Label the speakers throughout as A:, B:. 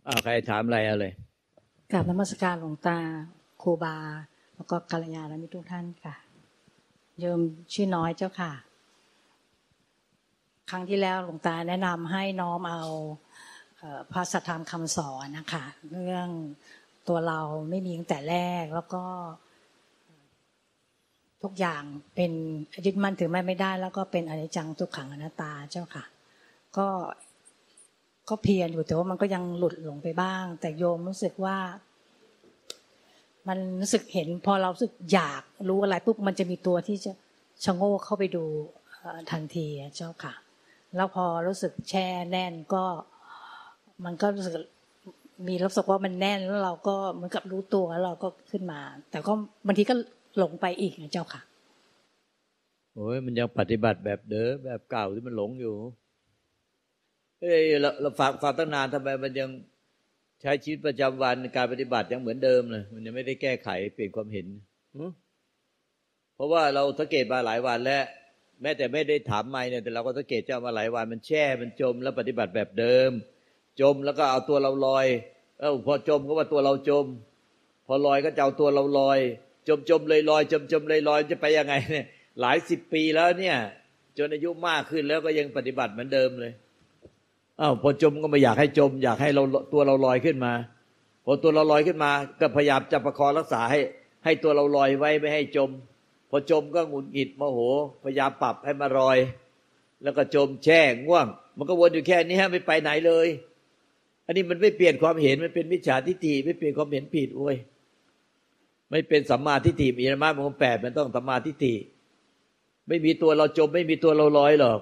A: ใครถามอะไรเอาเลย
B: กราบนมัสการหลวงตาครูบาแล้วก็กัลยาณมิตรทุกท่านค่ะโยมชื่อน้อยเจ้าค่ะครั้งที่แล้วหลวงตาแนะนำให้น้อมเอาพระสัทธรรมคำสอนนะคะเรื่องตัวเราไม่มีตั้งแต่แรกแล้วก็ทุกอย่างเป็นยึดมั่นถือมั่นไม่ได้แล้วก็เป็นอนิจจังทุกขังอนัตตาเจ้าค่ะก็เพียรอยู่แต่ว่ามันก็ยังหลุดหลงไปบ้างแต่โยมรู้สึกว่ามันรู้สึกเห็นพอเรารู้สึกอยากรู้อะไรปุ๊บมันจะมีตัวที่จะชะโงกเข้าไปดูทันทีเจ้าค่ะแล้วพอรู้สึกแช่แน่นก็มันก็รู้สึกมีรู้สึกว่ามันแน่นแล้วเราก็เหมือนกับรู้ตัวแล้วเราก็ขึ้นมาแต่ก็บางทีก็หลงไปอีกนะเจ้าค่ะ
A: โอ้ยมันยังปฏิบัติแบบเดิมแบบเก่าที่มันหลงอยู่เราฟังตั้งนานทำไมมันยังใช้ชีวิตประจำวันการปฏิบัติยังเหมือนเดิมเลยมันยังไม่ได้แก้ไขเปลี่ยนความเห็นเพราะว่าเราสังเกตมาหลายวันแล้วแม้แต่ไม่ได้ถามไม่เนี่ยแต่เราก็สังเกตเจ้ามาหลายวันมันแช่มันจมแล้วปฏิบัติแบบเดิมจมแล้วก็เอาตัวเราลอยพอจมก็ว่าตัวเราจมพอลอยก็จะเอาตัวเราลอยจมเลยลอยจมเลยลอยจะไปยังไงเนี่ยหลายสิบปีแล้วเนี่ยจนอายุมากขึ้นแล้วก็ยังปฏิบัติเหมือนเดิมเลยพอจมก็ไม่อยากให้จมอยากให้เราตัวเราลอยขึ้นมาพอตัวเราลอยขึ้นมาก็พยายามจะประคองรักษาให้ตัวเราลอยไว้ไม่ให้จมพอจมก็หงุดหงิดโมโหพยายามปรับให้มาลอยแล้วก็จมแช่ง่วงมันก็วนอยู่แค่นี้ไม่ไปไหนเลยอันนี้มันไม่เปลี่ยนความเห็นมันเป็นมิจฉาทิฏฐิไม่เปลี่ยนความเห็นผิดโว้ยไม่เป็นสัมมาทิฏฐิมีธรรมะมันแปดมันต้องสัมมาทิฏฐิไม่มีตัวเราจมไม่มีตัวเราลอยหรอก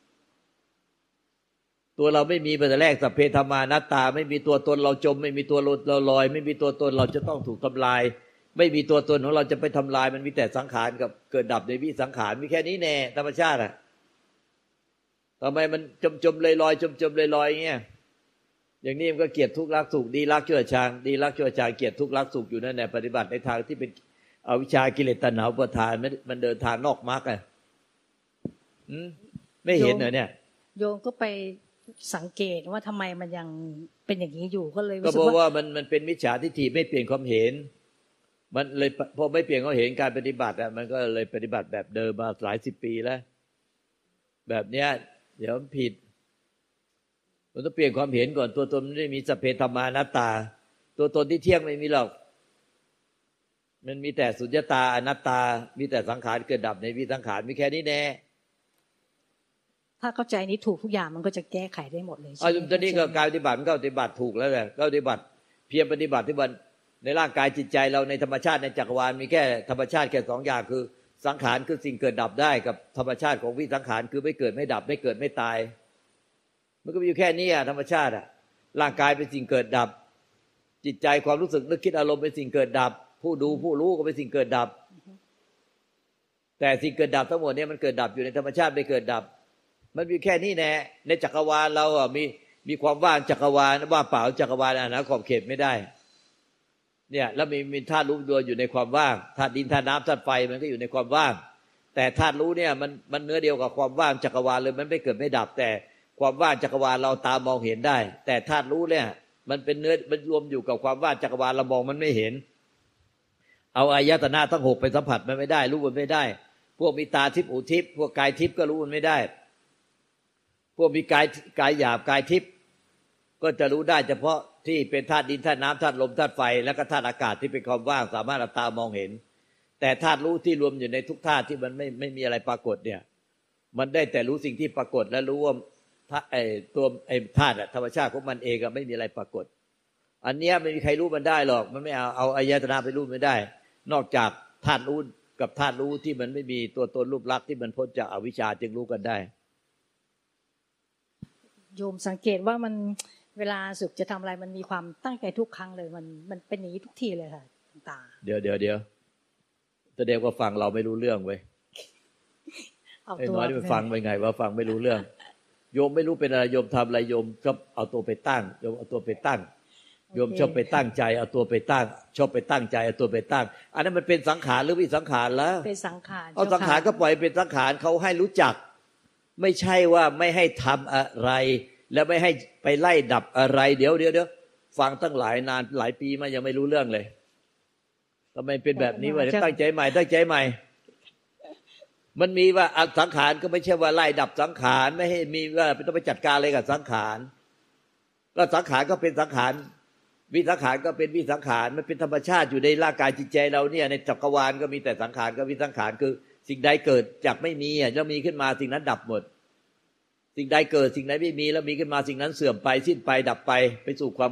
A: ตัวเราไม่มีแต่แรกสัพเพธรรมานัตตาไม่มีตัวตนเราจมไม่มีตัวเราลอยไม่มีตัวตนเราจะต้องถูกทำลายไม่มีตัวตนของเราจะไปทำลายมันมีแต่สังขารกับเกิดดับในวิสังขารมีแค่นี้แน่ธรรมชาติทำไมมันจมลอยจมลอยอย่างเงี้ยอย่างนี้มันก็เกลียดทุกข์รักสุขดีรักชั่วชังดีรักชั่วชังเกลียดทุกข์รักสุขอยู่นั่นแหละปฏิบัติในทางที่เป็นอวิชชากิเลสตัณหาอุปาทานมันเดินทางนอกมรรคไม่เห็นเหรอเนี่ย
B: โยมก็ไปสังเกตว่าทำไมมันยังเป็นอย่างนี้อยู่ก็เลย
A: ก็เพราะว่ามันเป็นมิจฉาทิฏฐิไม่เปลี่ยนความเห็นมันเลยพอไม่เปลี่ยนความเห็นการปฏิบัติมันก็เลยปฏิบัติแบบเดิมมาหลายสิบปีแล้วแบบเนี้ยเดี๋ยวผิดมันต้องเปลี่ยนความเห็นก่อนตัวตนไม่ได้มีสัพเพธรรมานัตตาตัวตนที่เที่ยงไม่มีหรอกมันมีแต่สุญญตาอนัตตามีแต่สังขารเกิดดับในวิสังขารมีแค่นี้แน่
B: ถ้าเข้าใจนี้ถูกทุกอย่างมันก็จะแก้ไขได้หมดเลย
A: ตอนนี้ก็การปฏิบัติมันก็ปฏิบัติถูกแล้วแหละก็ปฏิบัติเพียรปฏิบัติที่วันในร่างกายจิตใจเราในธรรมชาติในจักรวาลมีแค่ธรรมชาติแค่สองอย่างคือสังขารคือสิ่งเกิดดับได้กับธรรมชาติของวิสังขารคือไม่เกิดไม่ดับไม่เกิดไม่ตายมันก็มีอยู่แค่นี้ธรรมชาติร่างกายเป็นสิ่งเกิดดับจิตใจความรู้สึกนึกคิดอารมณ์เป็นสิ่งเกิดดับผู้ดูผู้รู้ก็เป็นสิ่งเกิดดับแต่สิ่งเกิดดับทั้งหมดนี้มันเกิดดับอยู่ในธรรมชาติไม่เกิดดับมันมีแค่นี้แน่ในจักรวาลเรามีความว่างจักรวาลว่างเปล่าจักรวาลหาขอบเขตไม่ได้เนี่ยแล้วมีธาตุรู้ตัวอยู่ในความว่างธาตุดินธาตุน้ำธาตุไฟมันก็อยู่ในความว่างแต่ธาตุรู้เนี่ยมันเนื้อเดียวกับความว่างจักรวาลเลยมันไม่เกิดไม่ดับแต่ความว่างจักรวาลเราตามองเห็นได้แต่ธาตุรู้เนี่ยมันเป็นเนื้อมันรวมอยู่กับความว่างจักรวาลเรามองมันไม่เห็นเอาอายตนะทั้ง6ไปสัมผัสมันไม่ได้รู้มันไม่ได้พวกมีตาทิพย์หูทิพย์พวกกายทิพย์ก็รู้มันไม่ได้พวกมีกายหยาบกายทิพย์ก็จะรู้ได้เฉพาะที่เป็นธาตุดินธาตุน้ำธาตุลมธาตุไฟแล้วก็ธาตุอากาศที่เป็นความว่างสามารถตามองเห็นแต่ธาตุรู้ที่รวมอยู่ในทุกธาตุที่มันไม่มีอะไรปรากฏเนี่ยมันได้แต่รู้สิ่งที่ปรากฏและรู้ว่าตัวธาตุธรรมชาติของมันเองไม่มีอะไรปรากฏอันเนี้ยไม่มีใครรู้มันได้หรอกมันไม่เอาอายตนะไปรู้ไม่ได้นอกจากธาตุรู้กับธาตุรู้ที่มันไม่มีตัวตนรูปลักษณ์ที่มันพ้นจากอวิชชาจึงรู้กันได้
B: โยมสังเกตว่ามันเวลาสึกจะทำอะไรมันมีความตั้งใจทุกครั้งเลยมันเป็นอย่างนี้ทุกทีเลยค่ะตา
A: เดี๋ยวแสดงว่าฟังเราไม่รู้เรื่องเว้ยไอ้น้อยที่ไปฟังไปไงว่าฟังไม่รู้เรื่องโยมไม่รู้เป็นอะไรโยมทำอะไรโยมชอบเอาตัวไปตั้งโยมเอาตัวไปตั้งโยมชอบไปตั้งใจเอาตัวไปตั้งชอบไปตั้งใจเอาตัวไปตั้งอันนั้นมันเป็นสังขารหรือวิสังขารแล้ว
B: เป็นสังขาร
A: เอาสังขารก็ปล่อยเป็นสังขารเขาให้รู้จักไม่ใช่ว่าไม่ให้ทำอะไรแล้วไม่ให้ไปไล่ดับอะไรเดี๋ยวฟังตั้งหลายนานหลายปีมายังไม่รู้เรื่องเลยทำไมเป็นแบบนี้วะตั้งใจใหม่ตั้งใจใหม่มันมีว่าสังขารก็ไม่ใช่ว่าไล่ดับสังขารไม่ให้มีว่าต้องไปจัดการอะไรกับสังขารก็สังขารก็เป็นสังขารวิสังขารก็เป็นวิสังขารมันเป็นธรรมชาติอยู่ในร่างกายจิตใจเราเนี่ยในจักรวาลก็มีแต่สังขารกับวิสังขารคือสิ่งใดเกิดจากไม่มีแล้วมีขึ้นมาสิ่งนั้นดับหมดสิ่งใดเกิดสิ่งใดไม่มีแล้วมีขึ้นมาสิ่งนั้นเสื่อมไปสิ้นไปดับไปไปสู่ความ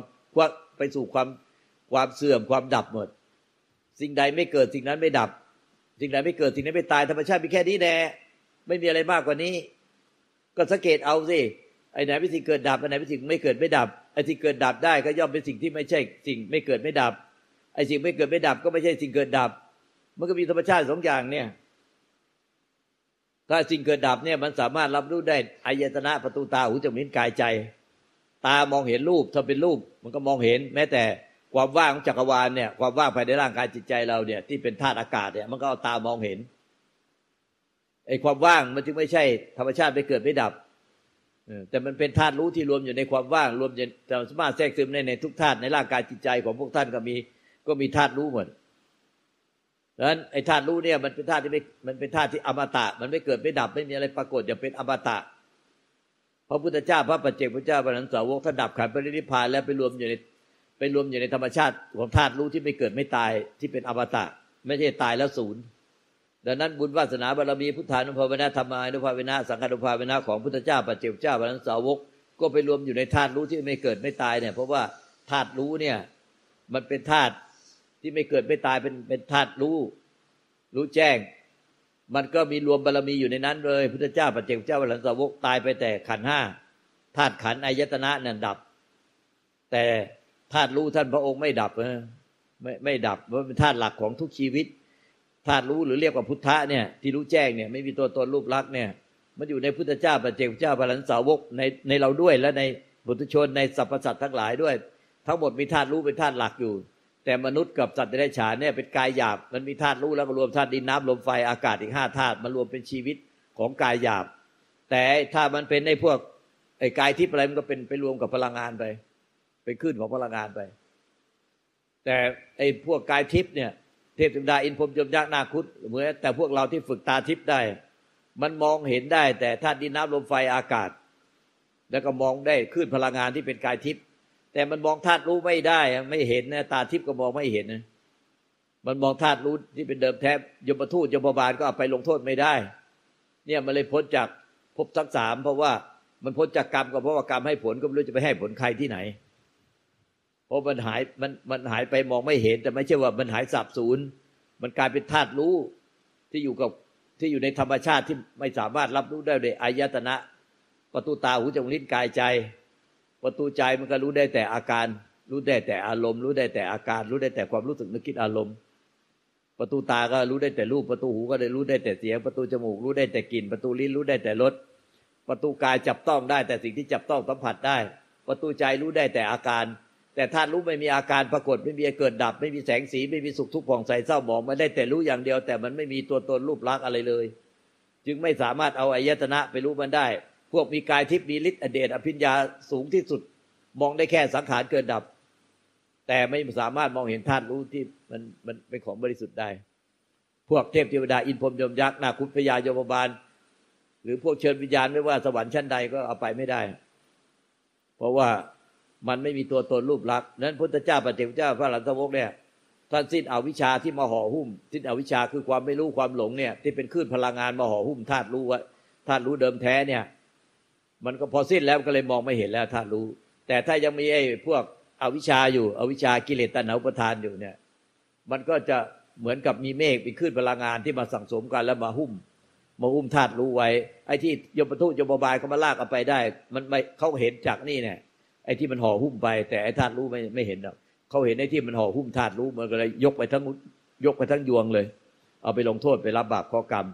A: เสื่อมความดับหมดสิ่งใดไม่เกิดสิ่งนั้นไม่ดับสิ่งใดไม่เกิดสิ่งนั้นไม่ตายธรรมชาติมีแค่นี้แน่ไม่มีอะไรมากกว่านี้ก็สังเกตเอาสิไอ้ไหนเป็นสิ่งเกิดดับไอ้ไหนเป็นสิ่งไม่เกิดไม่ดับไอ้ที่เกิดดับได้ก็ย่อมเป็นสิ่งที่ไม่ใช่สิ่งไม่เกิดไม่ดับไอ้สิ่งไม่เกิดไม่ดับก็ไม่ใช่สิ่งเกิดดับมันก็มีธรรมชาติสองอย่างเนี่ยถ้าสิ่งเกิดดับเนี่ยมันสามารถรับรู้ได้อายตนะประตูตาหูจมูกลิ้นกายใจตามองเห็นรูปถ้าเป็นรูปมันก็มองเห็นแม้แต่ความว่างของจักรวาลเนี่ยความว่างภายในร่างกายจิตใจเราเนี่ยที่เป็นธาตุอากาศเนี่ยมันก็เอาตามองเห็นไอ้ความว่างมันจึงไม่ใช่ธรรมชาติไม่เกิดไม่ดับแต่มันเป็นธาตุรู้ที่รวมอยู่ในความว่างรวมอยู่สามารถแทรกซึมในทุกธาตุในร่างกายจิตใจของพวกท่านก็มีธาตุรู้หมดดังนั้นไอ้ธาตุรู้เนี่ยมันเป็นธาตุที่มันเป็นธาตุที่อมตะมันไม่เกิดไม่ดับไม่มีอะไรปรากฏอย่างเป็นอมตะพระพุทธเจ้าพระปัจเจกพุทธเจ้าพระอรหันตสาวกท่านดับขันธ์ปรินิพพานแล้วไปรวมอยู่ในธรรมชาติของธาตุรู้ที่ไม่เกิดไม่ตายที่เป็นอมตะไม่ใช่ตายแล้วศูนย์ดังนั้นบุญวาสนาบารมีพุทธานุภาเวนะธรรมานุภาเวนะสังฆานุภาเวนะของพุทธเจ้าปัจเจกพุทธเจ้าพระอรหันตสาวกก็ไปรวมอยู่ในธาตุรู้ที่ไม่เกิดไม่ตายเนี่ยเพราะว่าธาตุรู้เนี่ยมันเป็นธาตุที่ไม่เกิดไม่ตายเป็นธาตุรู้แจ้งมันก็มีรวมบารมีอยู่ในนั้นเลยพุทธเจ้าปัจเจกพุทธเจ้าพระอรหันตสาวกตายไปแต่ขันธ์ห้าธาตุขันธ์อายตนะนั่นดับแต่ธาตุรู้ท่านพระองค์ไม่ดับไม่ดับเพราะเป็นธาตุหลักของทุกชีวิตธาตุรู้หรือเรียกว่าพุทธะเนี่ยที่รู้แจ้งเนี่ยไม่มีตัวตนรูปลักษณ์เนี่ยมันอยู่ในพุทธเจ้าปัจเจกพุทธเจ้าพระอรหันตสาวกในเราด้วยและในปุถุชนในสรรพสัตว์ทั้งหลายด้วยทั้งหมดมีธาตุรู้เป็นธาตุหลักอยู่แต่มนุษย์กับสัตว์เดรัจฉานเนี่ยเป็นกายหยาบมันมีธาตุรู้แล้วก็รวมธาตุดินน้ำลมไฟอากาศอีก5ธาตุมันรวมเป็นชีวิตของกายหยาบแต่ถ้ามันเป็นในพวกไอ้กายทิพย์อะไรมันก็เป็นไปรวมกับพลังงานไปเป็นคลื่นของพลังงานไปแต่ไอ้พวกกายทิพย์เนี่ยเทพธิดาอินพรหมยมยักษ์นาคุดเหมือนแต่พวกเราที่ฝึกตาทิพย์ได้มันมองเห็นได้แต่ธาตุดินน้ำลมไฟอากาศแล้วก็มองได้คลื่นพลังงานที่เป็นกายทิพย์แต่มันมองธาตุรู้ไม่ได้ไม่เห็นนะตาทิพย์ก็มองไม่เห็นนะมันมองธาตุรู้ที่เป็นเดิมแท้ยมทูตยมบาลก็เอาไปลงโทษไม่ได้เนี่ยมันเลยพ้นจากภพทั้ง3เพราะว่ามันพ้นจากกรรมก็เพราะว่ากรรมให้ผลก็ไม่รู้จะไปให้ผลใครที่ไหนเพราะมันหายไปมองไม่เห็นแต่ไม่ใช่ว่ามันหายสับสูญมันกลายเป็นธาตุรู้ที่อยู่ในธรรมชาติที่ไม่สามารถรับรู้ได้โดยอายตนะประตูตาหูจมูกลิ้นกายใจประตูใจมันก็รู้ได้แต่อาการรู้ได้แต่อารมณ์รู้ได้แต่อาการรู้ได้แต่ความรู้สึกนึกคิดอารมณ์ประตูตาก็รู้ได้แต่รูปประตูหูก็ได้รู้ได้แต่เสียงประตูจมูกรู้ได้แต่กลิ่นประตูลิ้นรู้ได้แต่รสประตูกายจับต้องได้แต่สิ่งที่จับต้องสัมผัสได้ประตูใจรู้ได้แต่อาการแต่ธาตุรู้ไม่มีอาการปรากฏไม่มีเกิดดับไม่มีแสงสีไม่มีสุขทุกข์ผ่องใสเศร้าหมองมันได้แต่รู้อย่างเดียวแต่มันไม่มีตัวตนรูปลักษณ์อะไรเลยจึงไม่สามารถเอาอายตนะไปรู้มันได้พวกมีกายทิพย์มีฤทธิ์อเดชอภิญญาสูงที่สุดมองได้แค่สังขารเกิดดับแต่ไม่สามารถมองเห็นธาตุรู้ที่มันเป็นของบริสุทธิ์ได้พวกเทพเทวดาอินพรหมยมยักษ์นาคุพยายมบาลหรือพวกเชิญวิญญาณไม่ว่าสวรรค์ชั้นใดก็เอาไปไม่ได้เพราะว่ามันไม่มีตัวตนรูปลักษณ์นั้นพุทธเจ้าปัจเจกพุทธเจ้าพระอรหันตสาวกเนี่ยท่านสิ้นอวิชชาที่มาห่อหุ้มสิ้นอวิชชาคือความไม่รู้ความหลงเนี่ยที่เป็นคลื่นพลังงานมาห่อหุ้มธาตุรู้ว่าธาตุรู้เดิมแท้เนี่ยมันก็พอสิ้นแล้วก็เลยมองไม่เห็นแล้วธาตุรู้แต่ถ้ายังมีไอ้พวกอวิชชาอยู่อวิชชากิเลสตัณหาอุปาทานอยู่เนี่ยมันก็จะเหมือนกับมีเมฆเป็นคลื่นพลังงานที่มาสั่งสมกันแล้วมาหุ้มธาตุรู้ไว้ไอ้ที่ยมทูตยมบาลเขามาลากเอาไปได้มันไม่เขาเห็นจากนี่เนี่ยไอ้ที่มันห่อหุ้มไปแต่ไอ้ธาตุรู้ไม่เห็นหรอกเขาเห็นไอ้ที่มันห่อหุ้มธาตุรู้มันก็เลยยกไปทั้งยวงเลยเอาไปลงโทษไปรับบาปข้อกรรม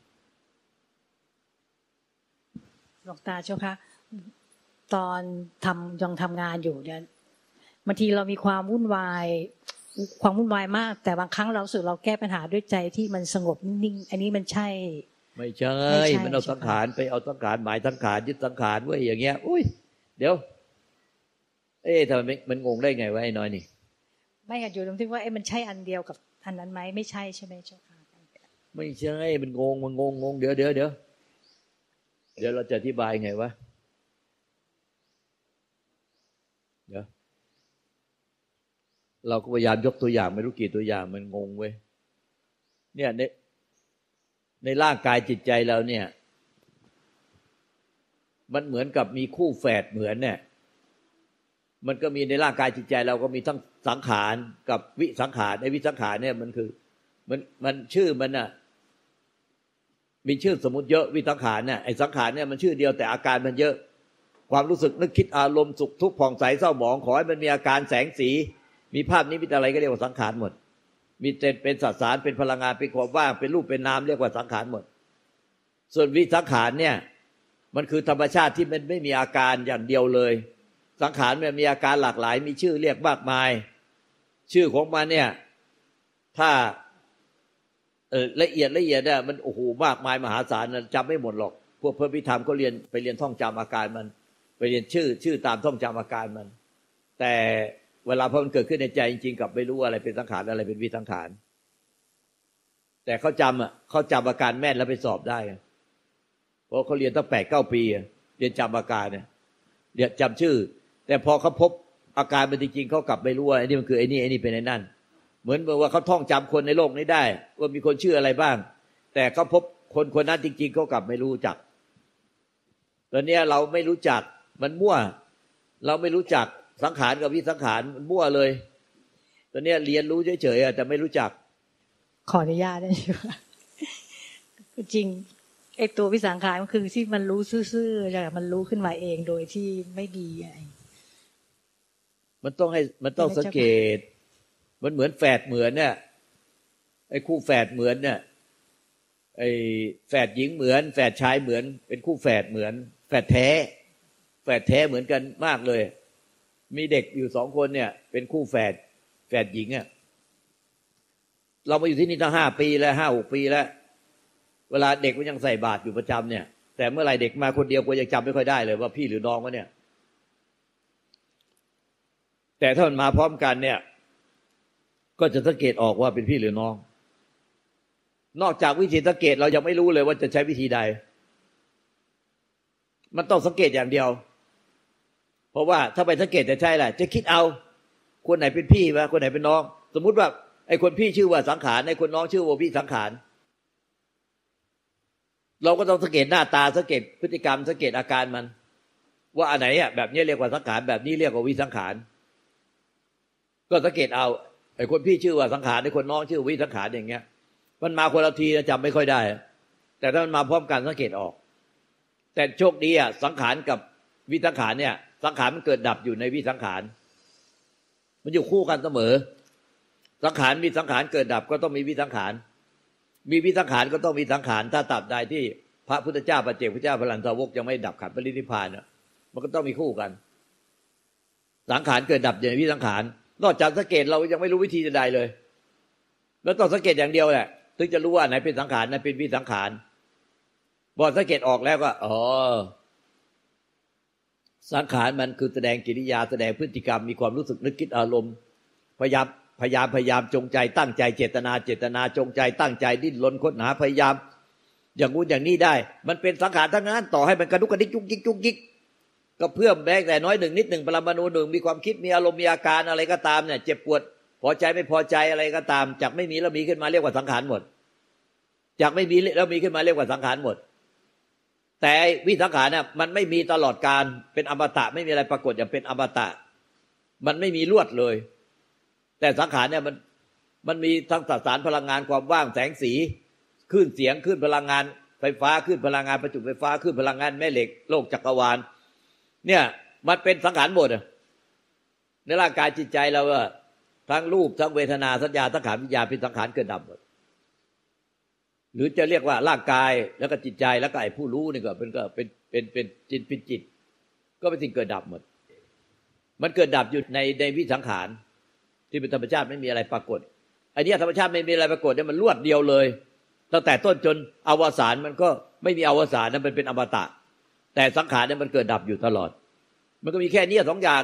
B: หลวงตาเจ้าค่ะตอนยังทำงานอยู่เนี่ยบางทีเรามีความวุ่นวายมากแต่บางครั้งเราสึกเราแก้ปัญหาด้วยใจที่มันสงบนิ่งอันนี้มันใช่
A: ไม่ใช่มันเอาสังขารไปเอาสังขารหมายสังขารยึดสังขารไว้อย่างเงี้ยอุ้ยเดี๋ยวทำไมมันงงได้ไงวะไอ้น้อยนี่
B: ไม่ค่ะอยู่ตรงที่ว่ามันใช่อันเดียวกับอันนั้นไหมไม่ใช่ใช่ไหมเจ้าค่ะ
A: ไม่ใช่มันงงเดี๋ยวเราจะอธิบายไงวะเดี๋ยวเราก็พยายามยกตัวอย่างไม่รู้กี่ตัวอย่างมันงงเว้ยเนี่ยในร่างกายจิตใจเราเนี่ยมันเหมือนกับมีคู่แฝดเหมือนเนี่ยมันก็มีในร่างกายจิตใจเราก็มีทั้งสังขารกับวิสังขารในวิสังขารเนี่ยมันคือมันชื่อมันน่ะมีชื่อสมมุติเยอะวิสังขารเนี่ยไอ้สังขารเนี่ยมันชื่อเดียวแต่อาการมันเยอะความรู้สึกนึกคิดอารมณ์สุขทุกข์ผ่องใสเศร้าหมองขอให้มันมีอาการแสงสีมีภาพนิมิตอะไรก็เรียกว่าสังขารหมดมีเป็นสสารเป็นพลังงานเป็นความว่างเป็นรูปเป็นนามเรียกว่าสังขารหมดส่วนวิสังขารเนี่ยมันคือธรรมชาติที่มันไม่มีอาการอย่างเดียวเลยสังขารมันมีอาการหลากหลายมีชื่อเรียกมากมายชื่อของมันเนี่ยถ้าละเอียดเนี่ยมันโอ้โหมากมายมหาศาลจำไม่หมดหรอกพวกเพิ่มพิธรรมก็เรียนท่องจำอาการมันไปเรียนชื่อตามท่องจำอาการมันแต่เวลาพอมันเกิดขึ้นในใจจริงๆกับไม่รู้อะไรเป็นสังขารอะไรเป็นวิสังขารแต่เขาจำอาการแม่นแล้วไปสอบได้เพราะเขาเรียนตั้ง8-9 ปีเรียนจำอาการเนี่ยเรียนจำชื่อแต่พอเขาพบอาการมันจริงๆเขากลับไม่รู้ว่าไอ้นี่มันคือไอ้นี่เป็นไอ้นั่นเหมือนว่าเขาท่องจำคนในโลกนี้ได้ว่ามีคนชื่ออะไรบ้างแต่เขาพบคนนั้นจริงๆเขากลับไม่รู้จักตอนนี้เราไม่รู้จักมันมั่วเราไม่รู้จักสังขารกับวิสังขารมันมั่วเลยตอนนี้เรียนรู้เฉยๆแต่ไม่รู้จัก
B: ขออนุญาตได้ไหมจริงไอ้ตัววิสังขารมันคือที่มันรู้ซื่อๆแต่มันรู้ขึ้นมาเองโดยที่ไม่ดีอะไร
A: มันต้องสังเกตมันเหมือนแฝดเหมือนเนี่ยไอ้คู่แฝดเหมือนเนี่ยไอ้แฝดหญิงเหมือนแฝดชายเหมือนเป็นคู่แฝดเหมือนแฝดแท้เหมือนกันมากเลยมีเด็กอยู่2 คนเนี่ยเป็นคู่แฝดหญิงอ่ะเรามาอยู่ที่นี่ตั้ง5 ปีแล้ว5-6 ปีแล้วเวลาเด็กมันยังใส่บาตรอยู่ประจำเนี่ยแต่เมื่อไหร่เด็กมาคนเดียวก็ยังจำไม่ค่อยได้เลยว่าพี่หรือน้องวะเนี่ยแต่ถ้ามันมาพร้อมกันเนี่ยก็จะสังเกตออกว่าเป็นพี่หรือน้องนอกจากวิธีสังเกตเรายังไม่รู้เลยว่าจะใช้วิธีใดมันต้องสังเกตอย่างเดียวเพราะว่าถ้าไปสังเกตแต่ใช่แหละจะคิดเอาคนไหนเป็นพี่วะคนไหนเป็นน้องสมมุติว่าไอ้คนพี่ชื่อว่าสังขารไอ้คนน้องชื่อว่าพี่สังขารเราก็ต้องสังเกตหน้าตาสังเกตพฤติกรรมสังเกตอาการมันว่าอันไหนอ่ะแบบนี้เรียกว่าสังขารแบบนี้เรียกว่าวิสังขารก็สังเกตเอาไอ้คนพี่ชื่อว่าสังขารไอ้คนน้องชื่อวิสังขารอย่างเงี้ยมันมาคนละทีจำไม่ค่อยได้แต่ถ้ามันมาพร้อมกันสังเกตออกแต่โชคดีอ่ะสังขารกับวิสังขารเนี่ยสังขารมันเกิดดับอยู่ในวิสังขารมันอยู่คู่กันเสมอสังขารมีสังขารเกิดดับก็ต้องมีวิสังขารมีวิสังขารก็ต้องมีสังขารถ้าตราบใดที่พระพุทธเจ้าปัจเจกพุทธเจ้าพระลันสาวกยังไม่ดับขันธ์ปรินิพพานเนี่ยมันก็ต้องมีคู่กันสังขารเกิดดับอยู่ในวิสังขารนอกจากสังเกตเรายังไม่รู้วิธีใดเลยแล้วต้องสังเกตอย่างเดียวแหละถึงจะรู้ว่าไหนเป็นสังขารไหนเป็นวิสังขารพอสังเกตออกแล้วก็อ๋อสังขารมันคือแสดงกิริยาแสดงพฤติกรรมมีความรู้สึกนึกคิดอารมณ์พยายามจงใจตั้งใจเจตนาจงใจตั้งใจดิ้นรนค้นหาพยายามอย่างงู้นอย่างนี้ได้มันเป็นสังขารทั้งนั้นต่อให้มันกระดุกกระดิกจุกจิกก็เพื่อแม้แต่น้อยหนึ่งนิดหนึ่งปรมาณูหนึ่งมีความคิดมีอารมณ์มีอาการอะไรก็ตามเนี่ยเจ็บปวดพอใจไม่พอใจอะไรก็ตามจากไม่มีแล้วมีขึ้นมาเรียกว่าสังขารหมดจากไม่มีแล้วมีขึ้นมาเรียกว่าสังขารหมดแต่วิสังขารเนี่ยมันไม่มีตลอดการเป็นอมตะไม่มีอะไรปรากฏอย่างเป็นอมตะมันไม่มีลวดเลยแต่สังขารเนี่ยมันมีทั้งสสารพลังงานความว่างแสงสีคลื่นเสียงคลื่นพลังงานไฟฟ้าคลื่นพลังงานประจุไฟฟ้าคลื่นพลังงานแม่เหล็กโลกจักรวาลเนี่ยมันเป็นสังขารหมดในร่างกายจิตใจเราอะทั้งรูปทั้งเวทนาสัญญาสังขารวิญญาณเป็นสังขารเกิดดับหมดหรือจะเรียกว่าร่างกายแล้วก็จิตใจแล้วก็ไอ้ผู้รู้นี่ก็เป็นจิตก็เป็นสิ่งเกิดดับหมดมันเกิดดับอยู่ในวิสังขารที่เป็นธรรมชาติไม่มีอะไรปรากฏไอ้นี่ธรรมชาติไม่มีอะไรปรากฏเนี่ยมันรวดเดียวเลยตั้งแต่ต้นจนอวสานมันก็ไม่มีอวสานนั้นมันเป็นอมตะแต่สังขารเนี่ยมันเกิดดับอยู่ตลอดมันก็มีแค่นี้2 อย่างอะ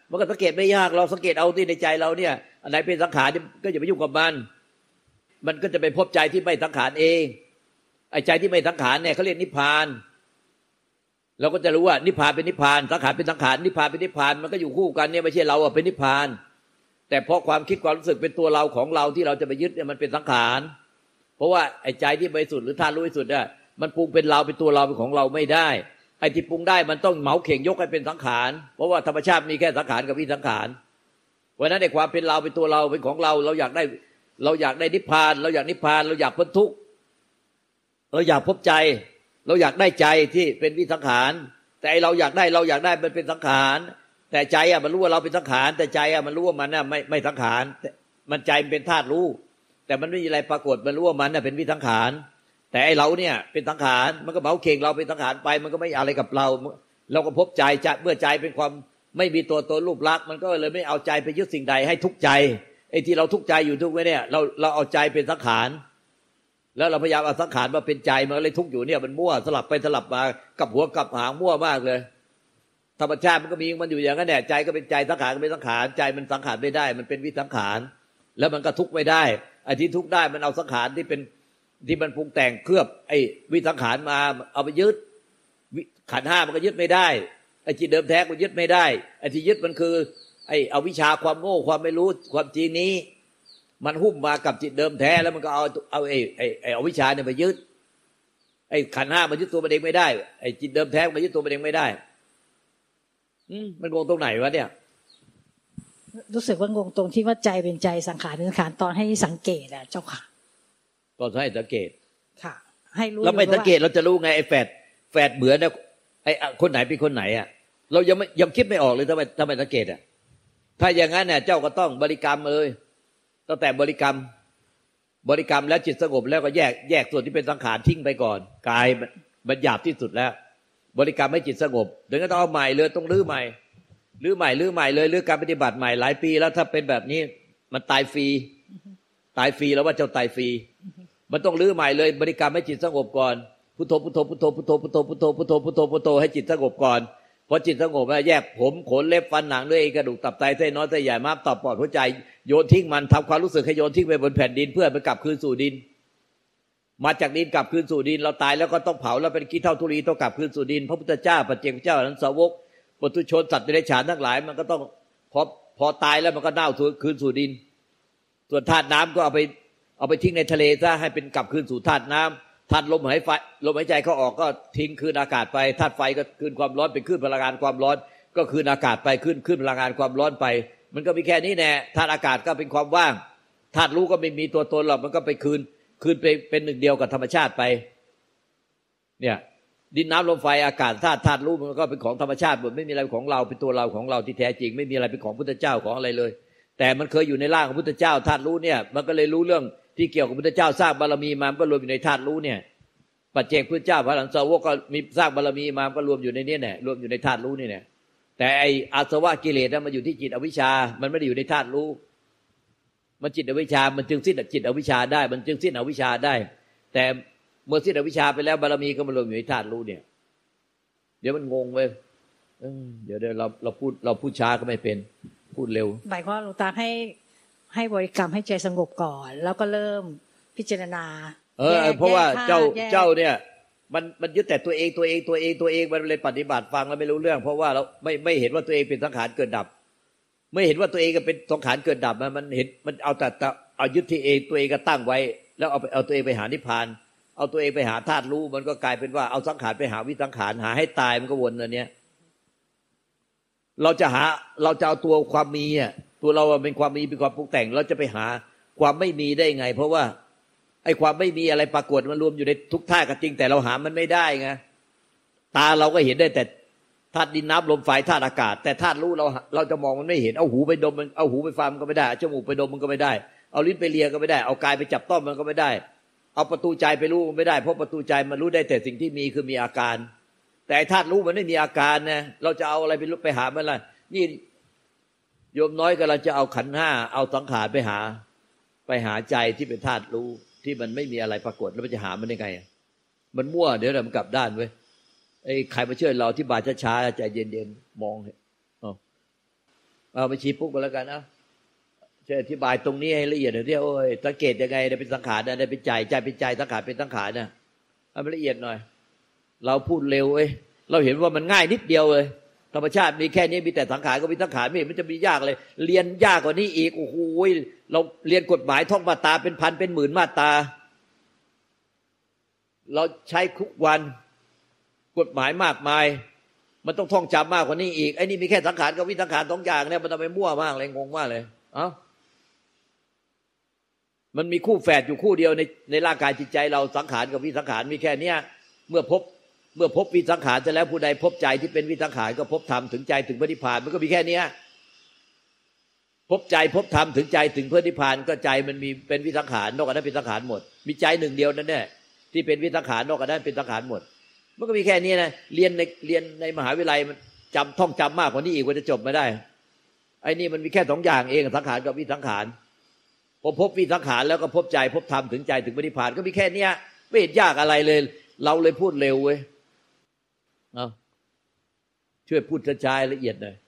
A: มันก็สังเกตไม่ยากเราสังเกตเอาที่ในใจเราเนี่ยอันไหนเป็นสังขารก็อย่าไปยุ่งกับมันก็จะไปพบใจที่ไม่สังขารเองไอ้ใจที่ไม่สังขารเนี่ยเขาเรียกนิพพานเราก็จะรู้ว่านิพพานเป็นนิพพานสังขารเป็นสังขารนิพพานเป็นนิพพานมันก็อยู่คู่กันเนี่ยไม่ใช่เราเป็นนิพพานแต่เพราะความคิดความรู้สึกเป็นตัวเราของเราที่เราจะไปยึดเนี่ยมันเป็นสังขารเพราะว่าไอ้ใจที่บริสุทธิ์หรือธาตุรู้บริสุทธิ์เนี่ยมันปรุงเป็นเราเป็นตัวเราเป็นของเราไม่ได้ไอ้ที่ปรุงได้มันต้องเหมาเข่งยกให้เป็นสังขารเพราะว่าธรรมชาติมีแค่สังขารกับวิสังขารเพราะนั้นในความเป็นเราเป็นตัวเราเป็นของเราเราอยากได้นิพพานเราอยากนิพพานเราอยากพ้นทุกข์เราอยากพบใจเราอยากได้ใจที่เป็นวิสังขารแต่เราอยากได้มันเป็นสังขารแต่ใจมันรู้ว่าเราเป็นสังขารแต่ใจมันรู้ว่ามันไม่สังขารมันใจมันเป็นธาตุรู้แต่มันไม่มีอะไรปรากฏมันรู้ว่ามันเป็นวิสังขารแต่ไอ้เราเนี่ยเป็นสังขารมันก็เหมาเข่งเราเป็นสังขารไปมันก็ไม่อะไรกับเราก็พบใจเมื่อใจเป็นความไม่มีตัวตนรูปลักษณ์มันก็เลยไม่เอาใจไปยึดสิ่งใดให้ทุกข์ใจไอ้ที่เราทุกข์ใจอยู่ทุกข์ไว้เนี่ยเราเอาใจเป็นสังขารแล้วเราพยายามเอาสังขารมาเป็นใจมันเลยทุกข์อยู่เนี่ยมันมั่วสลับไปสลับมากับหัวกับหางมั่วมากเลยธรรมชาติมันก็มีมันอยู่อย่างนั้นแหละใจก็เป็นใจสังขารก็เป็นสังขารใจมันสังขารไม่ได้มันเป็นวิสังขารแล้วมันก็ทุกข์ไม่ได้ไอ้ที่ทุกข์ได้มันเอาสังขารที่มันปรุงแต่งเคลือบไอ้วิสังขารมาเอาไปยึดขันธ์ห้ามันก็ยึดไม่ได้ไอ้จิตเดิมแท้ก็ยึดไม่ได้ไอ้ที่ยึดมันคือไอ้เอาวิชาความโง่ความไม่รู้ความจริงนี้มันหุ้มมากับจิตเดิมแท้แล้วมันก็เอาเอาวิชาเนี่ยไปยึดไอ้ขันธ์ห้ามันยึดตัวมันเองไม่ได้ไอ้จิตเดิมแท้มันยึดตัวมันเองไม่ได้มันงงตรงไหนวะเนี่ย
B: รู้สึกว่างงตรงที่ว่าใจเป็นใจสังขารเป็นสังขารตอนให้สังเกตอะเจ้าค่ะ
A: ตอนให้สังเกต
B: ค่ะให้รู้
A: เราไม่สังเกตเราจะรู้ไงไอ้แฝดเหมือนนะไอ้คนไหนเป็นคนไหนอ่ะเรายังคิดไม่ออกเลยทำไมสังเกตอ่ะถ้าอย่างนั้นเนี่ยเจ้าก็ต้องบริกรรมเลยตั้งแต่บริกรรมแล้วจิตสงบแล้วก็แยกส่วนที่เป็นสังขารทิ้งไปก่อนกายมันหยาบที่สุดแล้วบริกรรมให้จิตสงบเดี๋ยวก็ต้องเอาใหม่เลยต้องรื้อใหม่เลยรื้อการปฏิบัติใหม่หลายปีแล้วถ้าเป็นแบบนี้มันตายฟรีแล้วว่าเจ้าตายฟรีมันต้องรื้อใหม่เลยบริกรรมให้จิตสงบก่อนพุทโธพุทโธพุทโธพุทโธพุทโธพุทโธพุทโธพุทโธพุทโธให้จิตสงบก่อนพอจิตสงบแล้วแยกผมขนเล็บฟันหนังด้วยกระดูกตับไตเส้นน้อยเส้นใหญ่ม้ามตับปอดหัวใจโยนทิ้งมันทำความรู้สึกให้โยนทิ้งไปบนแผ่นดินเพื่อมันกลับคืนสู่ดินมาจากดินกลับคืนสู่ดินเราตายแล้วก็ต้องเผาแล้วเป็นขี้เถ้าธุลีต้องกลับคืนสู่ดินพระพุทธเจ้าปัจเจกพุทธเจ้านั้นสาวกปุถุชนสัตว์เดรัจฉานทั้งหลายมันก็ต้องพอตายแล้วมันก็เน่าคืนสู่ดินส่วนธาตุน้ำก็เอาไปทิ้งในทะเลซะให้เป็นกลับคืนสู่ธาตุน้ำธาตุลมหายใจเขาออกก็ทิ้งคืนอากาศไปธาตุไฟก็คืนความร้อนเป็นคืนพลังงานความร้อนก็คืนอากาศไปคืนพลังงานความร้อนไปมันก็มีแค่นี้แน่ธาตุอากาศก็เป็นความว่างธาตุรู้ก็ไม่มีตัวตนหรอกมันก็ไปคืนไปเป็นหนึ่งเดียวกับธรรมชาติไปเนี่ยดินน้ำลมไฟอากาศธาตุรู้มันก็เป็นของธรรมชาติหมดไม่มีอะไรของเราเป็นตัวเราของเราที่แท้จริงไม่มีอะไรเป็นของพุทธเจ้าของอะไรเลยแต่มันเคยอยู่ในร่างของพุทธเจ้าธาตุรู้เนี่ยมันก็เลยรู้เรื่องที่เกี่ยวกับพุทธเจ้าสร้างบารมีมามันก็รวมอยู่ในธาตุรู้เนี่ยปัจเจกพุทธเจ้าพระหลังสาวกก็มีสร้างบารมีมามันก็รวมอยู่ในนี้แหละรวมอยู่ในธาตุรู้นี่แหละแต่ไอ้อาสวะกิเลสมันอยู่ที่จิตอวิชชามันไม่ได้อยู่ในธาตุรู้มันจิตอวิชชามันจึงสิ้นจิตอวิชชาได้มันจึงสิ้นอวิชชาได้แต่เมื่อสิ้นอวิชชาไปแล้วบารมีก็มารวมอยู่ในธาตุรู้เนี่ยเดี๋ยวมันงงเว้ยเดี๋ยวเราพูดช้าก็ไม่เป็นพูดเร็ว
B: หมายความว่าหลวงตาให้บริกรรมให้ใจสงบก่อนแล้วก็เริ่มพิจารณา
A: เพราะว่าเจ้าเนี่ยมันยึดแต่ตัวเองมันเลยปฏิบัติฟังแล้วไม่รู้เรื่องเพราะว่าเราไม่เห็นว่าตัวเองเป็นสังขารเกิดดับไม่เห็นว่าตัวเองก็เป็นสังขารเกิดดับมันเห็นมันเอาแต่เอายึดที่เองตัวเองก็ตั้งไว้แล้วเอาตัวเองไปหานิพพานเอาตัวเองไปหาธาตุรู้มันก็กลายเป็นว่าเอาสังขารไปหาวิสังขารหาให้ตายมันก็วนอันเนี้ยเราจะเอาตัวความมีอ่ะตัวเราเป็นความมีเป็นความปรุงแต่งเราจะไปหาความไม่มีได้ไงเพราะว่าไอ้ความไม่มีอะไรปรากฏมันรวมอยู่ในทุกธาตุก็จริงแต่เราหามันไม่ได้ไงตาเราก็เห็นได้แต่ธาตุดินน้ำลมไฟธาตุอากาศแต่ธาตุรู้เราจะมองมันไม่เห็นเอาหูไปดมมันเอาหูไปฟังมันก็ไม่ได้เอาจมูกไปดมมันก็ไม่ได้เอาลิ้นไปเลียก็ไม่ได้เอากายไปจับต้องมันก็ไม่ได้เอาประตูใจไปรู้มันไม่ได้เพราะประตูใจมันรู้ได้แต่สิ่งที่มีคือมีอาการแต่ธาตุรู้มันไม่มีอาการนะเราจะเอาอะไรไปหามันล่ะนี่โยมน้อยก็เราจะเอาขันธ์ห้าเอาสังขารไปหาใจที่เป็นธาตุรู้ที่มันไม่มีอะไรปรากฏแล้วมันจะหามันได้ไงมันมั่วเดี๋ยวมันกลับด้านเว้ยไอ้ใครมาช่วยเราที่บาช้าๆใจเย็นๆมองเอาไปชี้ปุ๊บก็แล้วกันนะช่วยอธิบายตรงนี้ให้ละเอียดหน่อยที่โอ้ยสังเกตยังไงได้เป็นสังขารได้เป็นใจเป็นใจสังขารเป็นสังขารนะเอาละเอียดหน่อยเราพูดเร็วเราเห็นว่ามันง่ายนิดเดียวเลยธรรมชาติมีแค่นี้มีแต่สังขารก็มีสังขารไม่เห็นมันจะมียากเลยเรียนยากกว่านี้อีกโอ้โหเราเรียนกฎหมายท่องมาตราเป็นพันเป็นหมื่นมาตราเราใช้ทุกวันกฎหมายมากมายมันต้องท่องจำมากกว่านี้อีกไอ้นี่มีแค่สังขารกับวิสังขาร2อย่างเนี่ยมันทำไมมั่วมากเลยงงมากเลยมันมีคู่แฝดอยู่คู่เดียวในร่างกายจิตใจเราสังขารกับวิสังขารมีแค่เนี้ยเมื่อพบวิสังขารจะแล้วผู้ใดพบใจที่เป็นวิสังขารก็พบธรรมถึงใจถึงพระนิพพานมันก็มีแค่เนี้ยพบใจพบธรรมถึงใจถึงพระนิพพานก็ใจมันมีเป็นวิสังขารนอกจากนั้นเป็นสังขารหมดมีใจหนึ่งเดียวนั่นแน่ที่เป็นวิสังขารนอกจากนั้นเป็นสังขารหมดมันก็มีแค่นี้นะเรียนในมหาวิทยาลัยมันท่องจำมากกว่านี้อีกกว่าจะจบไม่ได้ไอ้นี่มันมีแค่2อย่างเองสังขารกับวิสังขารพอพบวิสังขารแล้วก็พบใจพบธรรมถึงใจถึงพระนิพพานก็มีแค่เนี้ยไม่เห็นยากอะไรเลยเราเลยพูดเร็วเว้ยช่วยพูดช้าๆละเอียดหน่อย